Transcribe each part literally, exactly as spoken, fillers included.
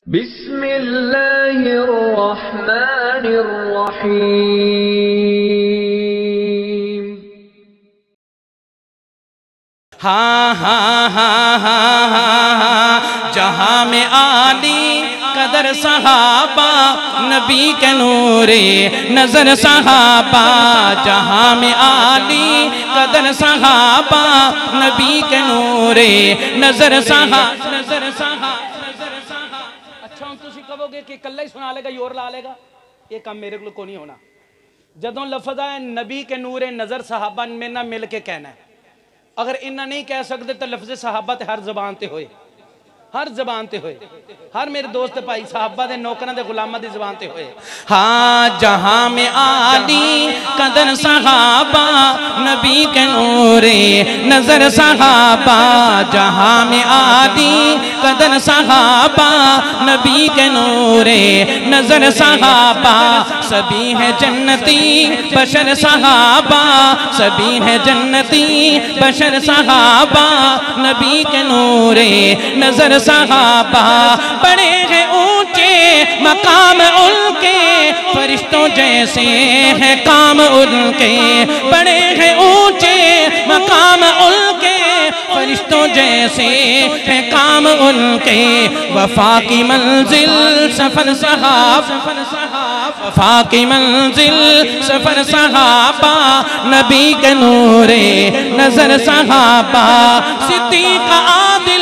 बिस्मिल्लाहिर्रहमानिर्रहीम। हाँ हाँ हाँ हाँ हाँ जहाँ में आली कदर सहाबा नबी के नूरे नजर सहाबा, जहाँ में आली कदर सहाबा नबी के नूरे नजर सहा नजर सहा नजर सहा। अच्छा हम तुसी कहोगे कि कल्ला ही सुना लेगा योर ला लेगा, ये काम मेरे को नहीं होना। जदों लफ्ज़ है नबी के नूरे नजर सहाबा मेरे ना मिल के कहना है। अगर इन्ना नहीं कह सकते तो लफ्ज़ सहाबा ते हर जबान ते होए, हर जबान ते होए, हर मेरे दोस्त भाई सहाबा दे नौकरां दे गुलामां दी जबान ते होए। हाँ जहाँ में आली कदर सहाबा नबी के नूरे नजर सहाबा, जहाँ में आली कदर सहाबा नबी के नूरे नजर सहाबा। सभी है जन्नती बशर सहाबा, सभी है जन्नती बशर सहाबा नबी के नूरे नजर सहाबा। बड़े हैं ऊंचे मकाम उनके फरिश्तों जैसे हैं काम उनके, बड़े हैं ऊंचे मकाम उनके फरिश्तों जैसे हैं काम उनके। वफा की मंजिल सफर सहाब, वफा की मंजिल सफर सहाबा नबी के नूरे नजर सहाबा। सिद्दीक आदिल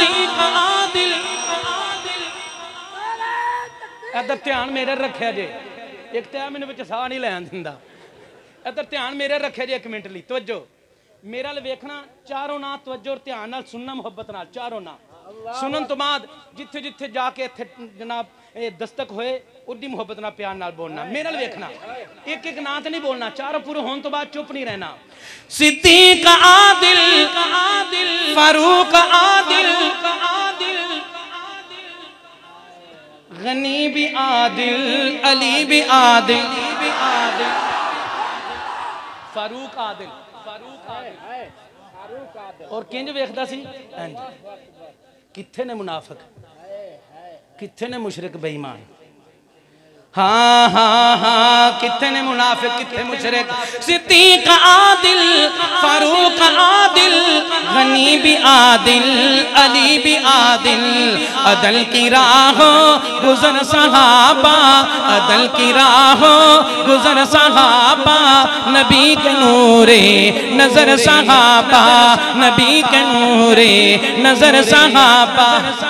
इधर ध्यान मेरे रखे जे, एक तो मैंने बच्चे साह नहीं लैन दिंदा। इधर ध्यान मेरे रखे जे, एक मिनट ली तवज्जो मेरा वेखना। चारों ना तवज्जो और ध्यान नाल सुनना, मुहब्बत नाल चारों ना सुनन तो बाद जिथे जिथे जाके इत्थे जनाब दस्तक होए उड्डी मुहब्बत नाल प्यार नाल बोलना। मेरे नाल वेखना, एक एक ना तो नहीं बोलना, चारों पूरे होने तो बाद चुप नहीं रहना। सिद्दीक आदिल फारूक आदिल गनी भी आदिल अली भी आदिल फारूक आदिल फारूक आदिल और किंज वेखदा सी किथे ने मुनाफिक किथे ने मुशरिक बेईमान। हाँ हाँ हाँ किथे ने मुनाफिक किथे मुशरिक। सिद्दीक आदिल फारूक आदिल गनी भी आदिल अली भी आदिल। अदल की राहों गुजर सहाबा, अदल की राहों गुजर सहाबा नबी के नूरे नजर सहाबा, नबी के नूरे नजर सहाबा।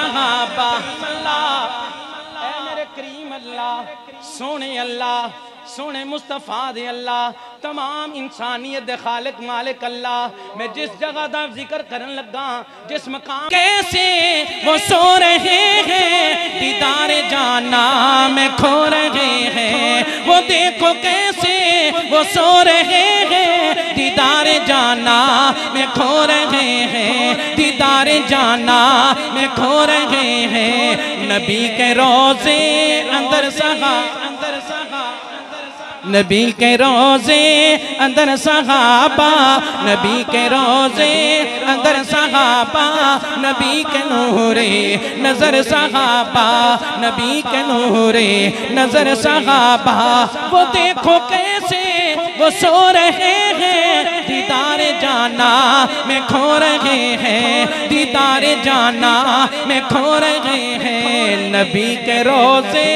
सोने अल्लाह सोने मुस्तफा दे अल्लाह तमाम इंसानियत दे खालिक मालिक अल्लाह। मैं जिस जगह दा जिक्र करन लगा जिस मकाम कैसे वो सो रहे हैं दीदार जाना में खो रहे हैं। वो देखो कैसे वो सो रहे हैं दीदार जाना में खो रहे हैं, दीदार जाना में खो रहे हैं। नबी के रोजे अंदर सहा अंदर सहा नबी के रोजे अंदर सहाबा, नबी के रोजे अंदर सहाबा नबी के नूरे नजर सहाबा, नबी के नूरे नजर सहाबा। वो देखो कैसे वो सो रहे हैं दीदार जाना में खो रहे हैं, दीदार जाना में खो रहे हैं। नबी के रोजे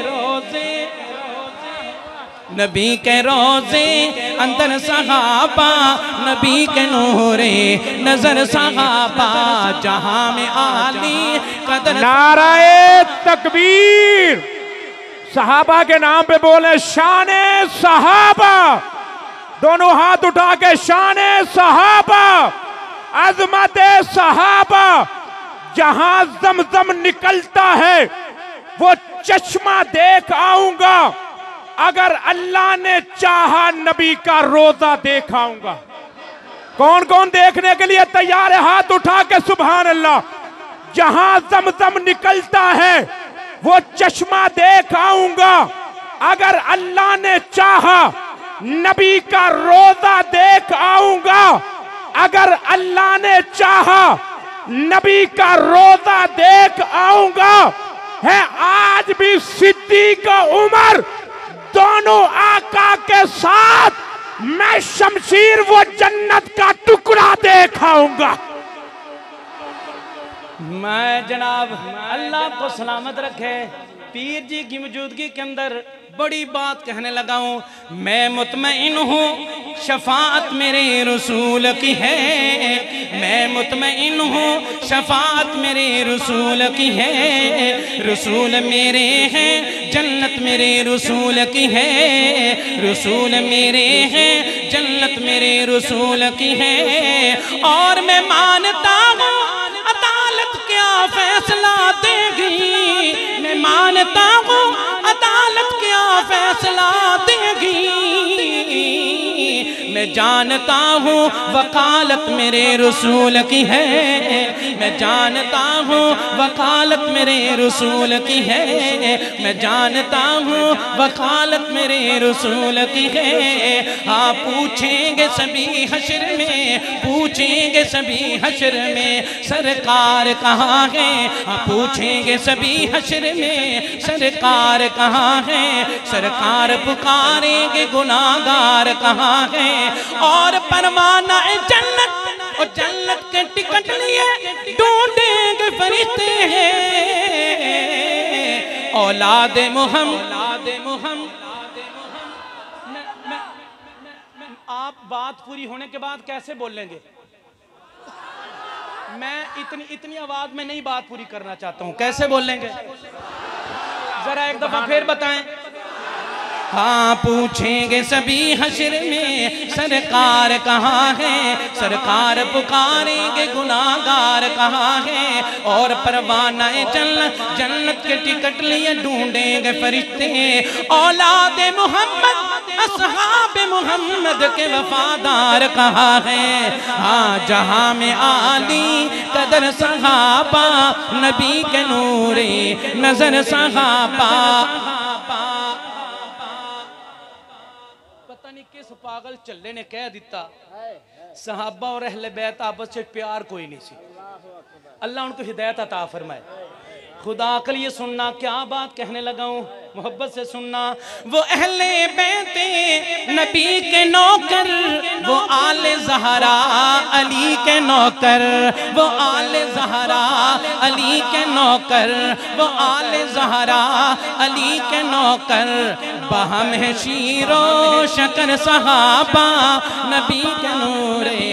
नबी के रोजे अंदर सहाबा नबी के नूरे नजर सहाबा, जहाँ में आली कदर। नाराए तकबीर, सहाबा के नाम पे बोले शाने सहाबा, दोनों हाथ उठा के शाने सहाबा, अजमत सहाबा। जहां जमजम निकलता है वो चश्मा देख आऊंगा, अगर अल्लाह ने चाहा नबी का रोजा देख आऊंगा। कौन कौन देखने के लिए तैयार है हाथ उठा के सुभान अल्लाह। जहां जमजम निकलता है वो चश्मा देख आऊंगा, अगर अल्लाह ने चाहा नबी का रोजा देख आऊंगा, अगर अल्लाह ने चाहा नबी का रोजा देख आऊंगा। है आज भी सिद्दीक उमर दोनों आका के साथ मैं शमशीर वो जन्नत का टुकड़ा दिखाऊंगा। मैं जनाब अल्लाह को सलामत रखे पीर जी की मौजूदगी के अंदर बड़ी बात कहने लगा हूँ। मैं मुतमईन हूँ शफाअत मेरे रसूल की है, मैं मुतमईन हूँ शफाअत मेरे रसूल की है। रसूल मेरे हैं जन्नत मेरे रसूल की है, रसूल मेरे हैं जन्नत मेरे रसूल की है। और मैं मानता हूँ अदालत क्या फैसला देगी, मैं मानता हूँ अदालत क्या फैसला देगी। मैं जानता हूँ वकालत मेरे रसूल की है, मैं जानता हूँ वकालत मेरे रसूल की है, मैं जानता हूँ वकालत मेरे रसूल की है। हाँ पूछेंगे सभी हश्र में, पूछेंगे सभी हश्र में सरकार कहाँ है। हाँ पूछेंगे सभी हश्र में सरकार कहाँ है, सरकार पुकारेंगे गुनाहगार कहाँ है। और परवाना जन्नत और जन्नत के टिकट लिए ढूंढेंगे फरिश्ते हैं। औलाद मुहम्मद औलाद मुहम्मद। आप बात पूरी होने के बाद कैसे बोलेंगे? मैं इतनी इतनी आवाज में नहीं बात पूरी करना चाहता हूँ, कैसे बोलेंगे जरा एक दफा फिर बताएं। हाँ पूछेंगे सभी हश्र में सरकार कहाँ है, सरकार पुकारेंगे गुनाहगार कहाँ है। और परवाना जन्नत जन्नत के टिकट लिए ढूंढेंगे फरिश्ते। औलाद मोहम्मद असहाब मोहम्मद के वफादार कहाँ है। हाँ जहाँ में आली कदर सहाबा नबी के नूरे नजर सहाबा। पता नहीं किस पागल चल्ले ने कह दिता सहाबा और अहले बैत आपस में प्यार कोई नहीं सी। अल्लाह उनको हिदायत अता फरमाए। खुदा के लिए सुनना क्या बात कहने लगा हूँ, मोहब्बत से सुनना। वो अहले बैते नबी के नौकर, वो आले ज़हरा अली के नौकर, वो आले ज़हरा अली के नौकर, वो आले ज़हरा अली के नौकर। बहम है शीरो शकर सहाबा नबी के नूरे